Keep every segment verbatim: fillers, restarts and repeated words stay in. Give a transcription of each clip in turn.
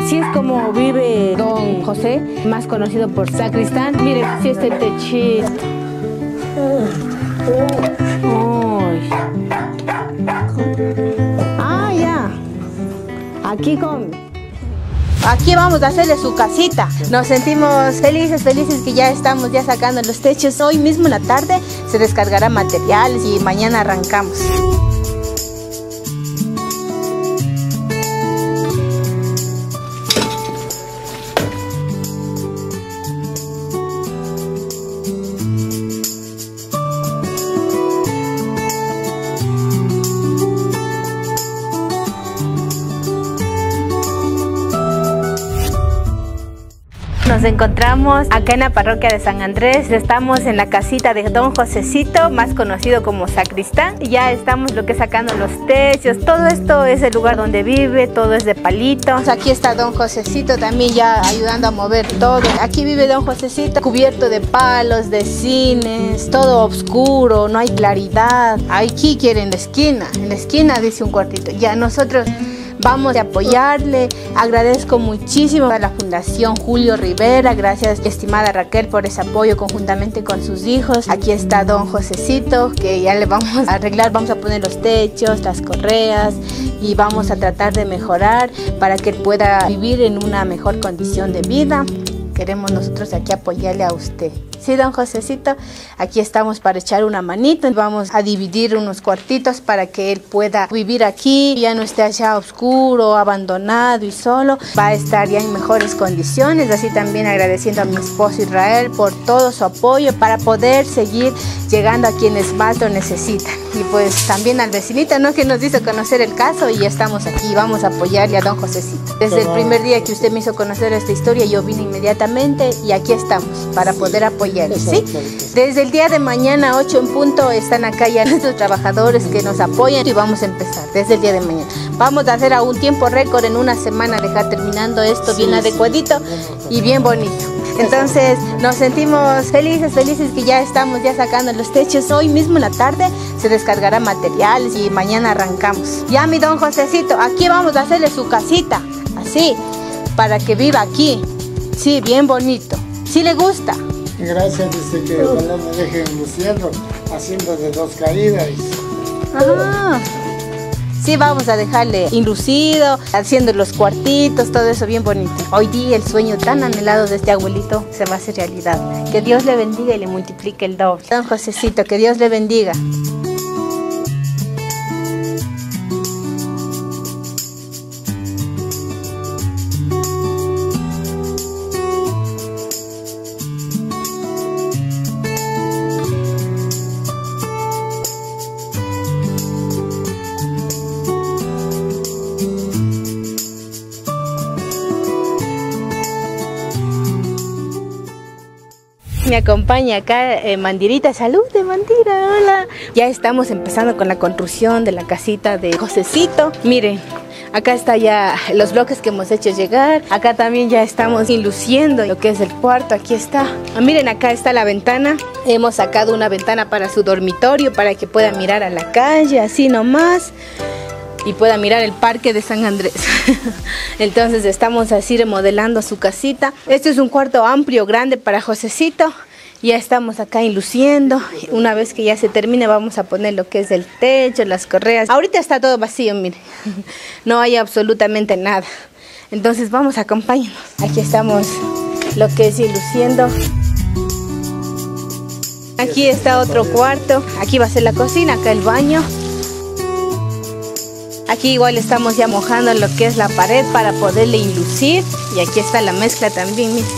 Así es como vive don José, más conocido por Sacristán. Miren, así está el techito. Uy. Ah, ya. Aquí come. Aquí vamos a hacerle su casita. Nos sentimos felices, felices que ya estamos ya sacando los techos. Hoy mismo en la tarde se descargará materiales y mañana arrancamos. Nos encontramos acá en la parroquia de San Andrés. Estamos en la casita de don Josecito, más conocido como Sacristán. Ya estamos lo que sacando los techos. Todo esto es el lugar donde vive, todo es de palitos. Aquí está don Josecito también ya ayudando a mover todo. Aquí vive don Josecito cubierto de palos, de cines, todo oscuro, no hay claridad. Aquí quiere en la esquina, en la esquina dice un cuartito. Ya nosotros vamos a apoyarle. Agradezco muchísimo a la Fundación Julio Rivera. Gracias, estimada Raquel, por ese apoyo conjuntamente con sus hijos. Aquí está don Josecito, que ya le vamos a arreglar. Vamos a poner los techos, las correas y vamos a tratar de mejorar para que él pueda vivir en una mejor condición de vida. Queremos nosotros aquí apoyarle a usted. Sí, don Josecito, aquí estamos para echar una manito. Vamos a dividir unos cuartitos para que él pueda vivir aquí, ya no esté allá oscuro, abandonado y solo. Va a estar ya en mejores condiciones. Así también agradeciendo a mi esposo Israel por todo su apoyo para poder seguir llegando a quienes más lo necesitan. Y pues también al vecinito, ¿no?, que nos hizo conocer el caso y ya estamos aquí. Vamos a apoyarle a don Josecito. Desde el primer día que usted me hizo conocer esta historia, yo vine inmediatamente y aquí estamos para poder apoyar. ¿Sí? Desde el día de mañana, ocho en punto, están acá ya nuestros trabajadores que nos apoyan y vamos a empezar desde el día de mañana. Vamos a hacer a un tiempo récord en una semana, dejar terminando esto bien adecuadito y bien bonito. Entonces nos sentimos felices, felices que ya estamos ya sacando los techos. Hoy mismo en la tarde se descargará materiales y mañana arrancamos. Ya mi don Josecito, aquí vamos a hacerle su casita, así, para que viva aquí. Sí, bien bonito. ¿Sí le gusta? Gracias, dice que ojalá me dejen luciendo, haciendo de dos caídas. Ajá. Sí, vamos a dejarle inlucido, haciendo los cuartitos, todo eso bien bonito. Hoy día el sueño tan anhelado de este abuelito se va a hacer realidad. Que Dios le bendiga y le multiplique el doble. Don Josecito, que Dios le bendiga. Me acompaña acá eh, Mandirita. Salud de Mandira, hola. Ya estamos empezando con la construcción de la casita de Josecito. Miren, acá está ya los bloques que hemos hecho llegar. Acá también ya estamos enluciendo lo que es el cuarto. Aquí está. Ah, miren, acá está la ventana. Hemos sacado una ventana para su dormitorio para que pueda mirar a la calle, así nomás, y pueda mirar el parque de San Andrés. Entonces estamos así remodelando su casita. Este es un cuarto amplio, grande para Josecito. Ya estamos acá enluciendo. Una vez que ya se termine vamos a poner lo que es el techo, las correas. Ahorita está todo vacío, miren. No hay absolutamente nada. Entonces vamos, acompáñenos. Aquí estamos lo que es enluciendo. Aquí está otro cuarto. Aquí va a ser la cocina, acá el baño. Aquí igual estamos ya mojando lo que es la pared para poderle enlucir. Y aquí está la mezcla también, miren.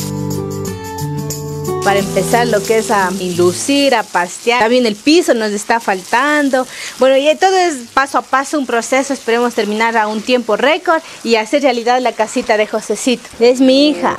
Para empezar lo que es a enlucir, a pastear. También el piso nos está faltando. Bueno, y todo es paso a paso, un proceso. Esperemos terminar a un tiempo récord y hacer realidad la casita de Josecito. Es mi hija.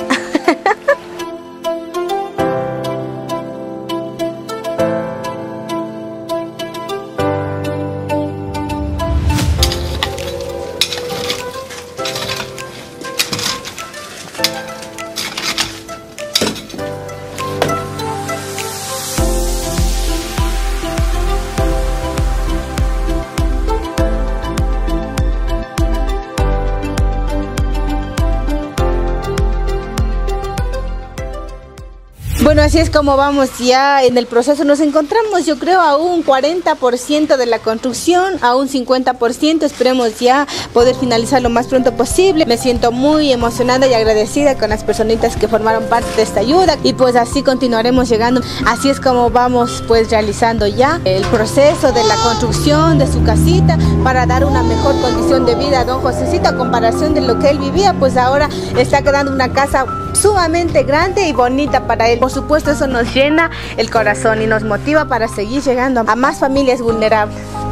Bueno, así es como vamos ya en el proceso. Nos encontramos, yo creo, a un cuarenta por ciento de la construcción, a un cincuenta por ciento. Esperemos ya poder finalizar lo más pronto posible. Me siento muy emocionada y agradecida con las personitas que formaron parte de esta ayuda y pues así continuaremos llegando. Así es como vamos pues realizando ya el proceso de la construcción de su casita para dar una mejor condición de vida a don Josecito a comparación de lo que él vivía. Pues ahora está quedando una casa sumamente grande y bonita para él. Por supuesto, eso nos llena el corazón y nos motiva para seguir llegando a más familias vulnerables.